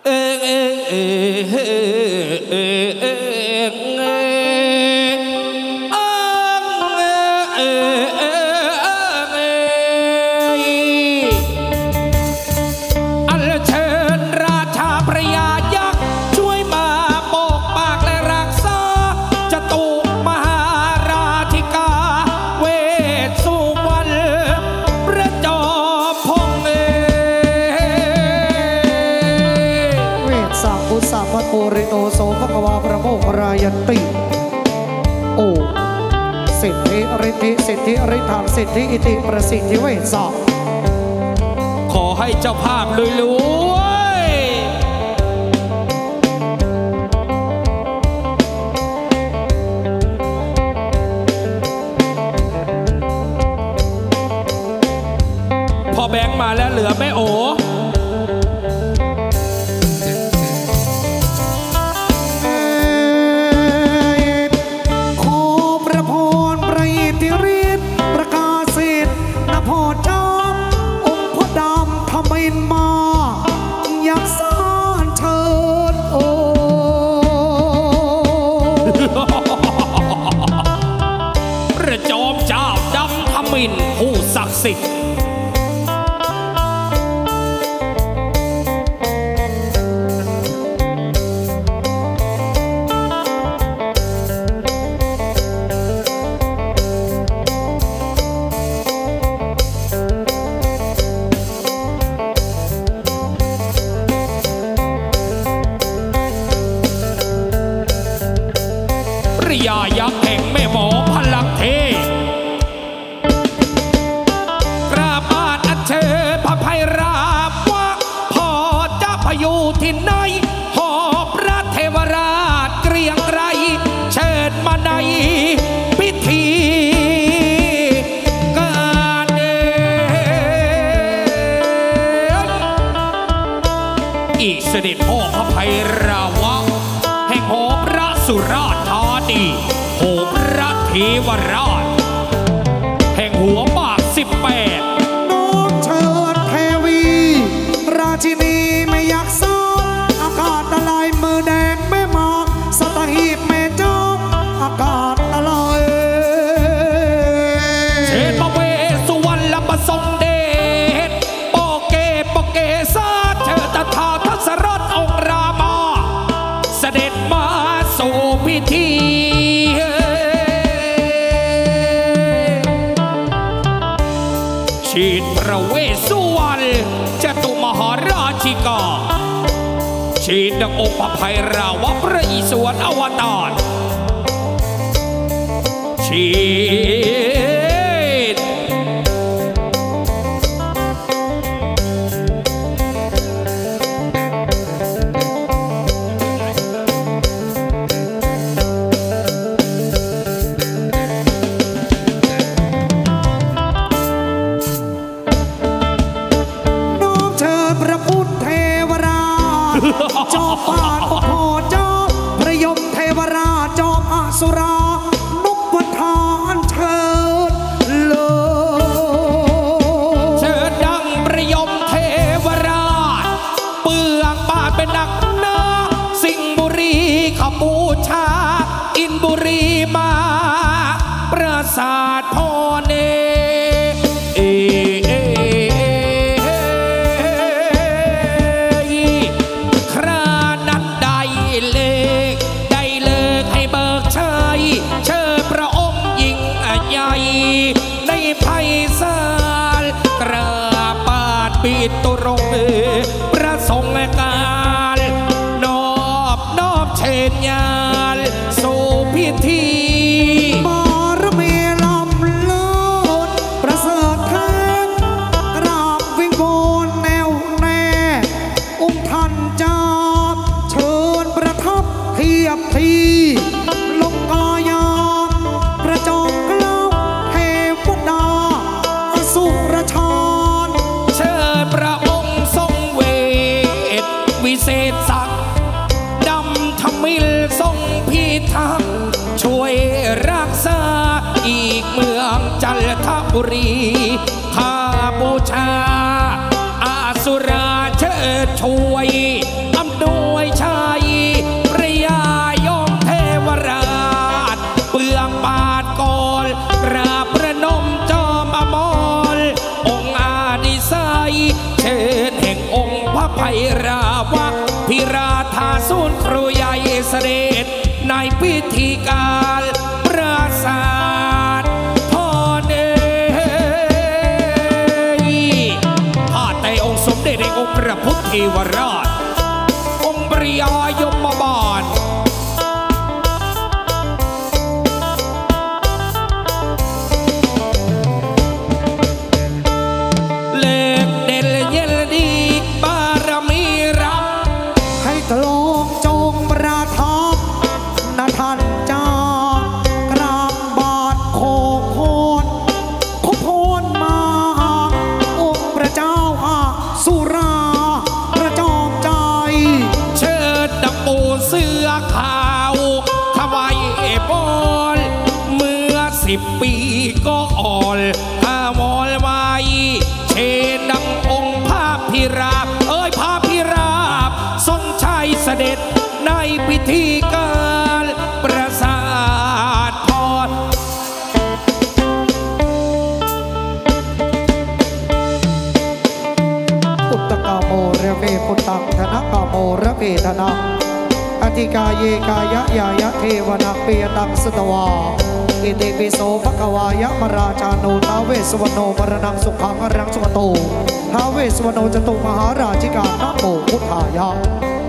โอริโตโสภควาประโมกรายันติโอสิทธิฤทธิสิทธิฤทธาสิทธิอิติประสิทธิเวชสอบขอให้เจ้าภาพรวยๆพอแบงค์มาแล้วเหลือแม่โอผู้ศักดิ์สิทธิ์ริยายักษ์แห่งแม่หมอพลังเทอยู่ที่ไหนหอบพระเทวราชเกรียงไกรเชิญมาในพิธีการอีเสด็จพ่อพระภัยราวะแห่งหอพระสุราษฎร์ธานีหอพระเทวราชแห่งหัวหมาก18 น้องเชิญเทวีราชินีไม่อยากซ้อมอากาศละลายมือแดงแม่หมอกสตหีบแม่จอมอากาศละลายเชิญมาเวสุวรรณและประสงเดชโปเกซาเชิญตถาทศรถองค์รามาเสด็จมาสู่พิธีชีดพระเวสสุวรรณจตุมหาราชิกาชีดดังองค์พระภัยราวะพระอิศวรอวตารชีดจอมปาดโพจอมพระยมเทวราชจอมอสุรานุปทานเชิญเลยเชิญดังพระยมเทวราชเปลืองบาทเป็นนักหนาสิงห์บุรีขบูชาอินบุรีมาปราสาทพ่อเนปิดตุรงประสงค์การนอบเชิญญาณสู่พิธีบารมีลำเลิศประเสริฐแท้กราบวิงวอนแนวแน่องค์ท่านจะเชิญประทับเทียบทีลงกายาประจงเกล้าเทวดาอสุรชาพระองค์ทรงเวทวิเศษศักดิ์ดำธมิฬทรงพิทักษ์ช่วยรักษาอีกเมืองจันทบุรีข้าบูชาอาสุราเชิดช่วยอำนาวะพิราธาศูนย์ครูใหญ่เสด็จในพิธีการประสาทพรข้าแต่องค์สมเด็จในองค์พระพุทธเทวราชองค์ปริยายมบาลเล็กเด่นเย็นดีบารมีรับให้ตลงจงประทับนาท่านจากราบบาทโคโคนขอพรมาองค์พระเจ้าสุราประจอมใจเชิดดับปูเสื้อขาวถวายบอลเมื่อ10 ปีก็อ่อนถ้าวอลไว้เชนดังองค์พระพิราบพระพิราบทรงชัยเสด็จในพิธีการประสาทพรปุตตกาโมระเวปุตตังธนกาโมระเวธนังอธิกาเยกายะยายะเทวนาเปียตังสตวาอิติปิโสภควายะมราชาโนท้าวเวสสวรรณโนมรณังสุขังอรังสุขโตท้าวเวสสวรรณโนจตุมหาราชิกานะโมพุทธายะ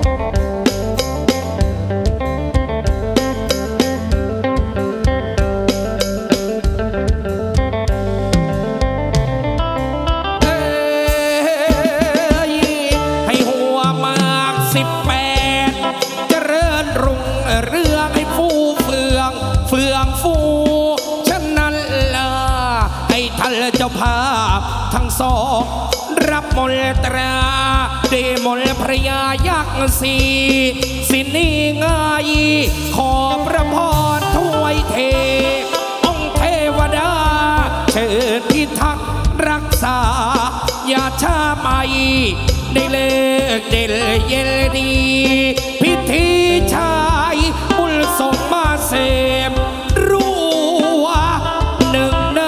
ให้หัวมาก18เจริญรุ่งเรืองให้ฟูเฟืองฟูฉะนั้นล่ะให้ท่านเจ้าภาพทั้งสองรับมนตราเดมนพระยายักษ์สีสินีง่ายขอพระพรถวยเทองค์เทวดาเชิญพิทักษ์รักษาอย่าช้าไปได้เลิกเด่นเย็นดีพิธีชายบุญส่งมาเสมรู้ว่าหนึ่งใน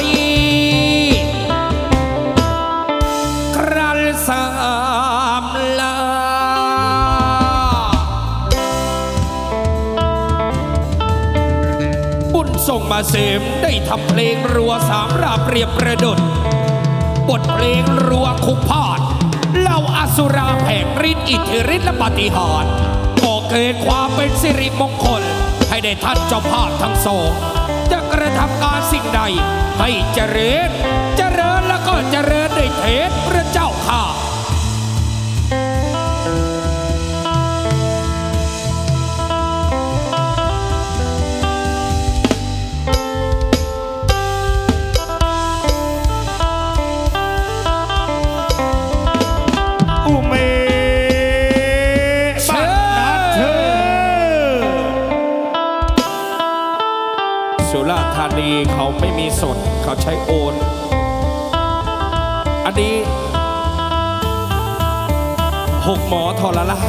ครันสามลาบุญส่งมาเสมได้ทำเพลงรัวสามราเปรียบประดุจบทเพลงรัวคุกพาดเล่าอสุราแผงฤทธิ์อิทธิฤทธิ์และปาฏิหาริย์ก่อเกิดความเป็นสิริมงคลให้ได้ท่านเจ้าภาพทั้งสองจะกระทำการสิ่งใดให้เจริญแล้วก็เจริญด้วยเทศพระเจ้าข้าเขาไม่มีสดเขาใช้โอนอันนี้6 หมอทรราช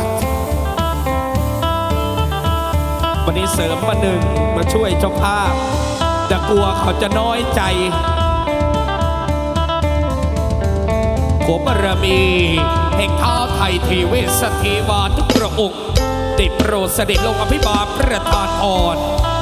วันนี้เสริมมา1มาช่วยเจ้าภาพจะกลัวเขาจะน้อยใจขอบารมีแห่งท้าวไทยทีเวสเทวาทุกพระองค์ได้โปรดเสด็จลงอภิบาลประทานพร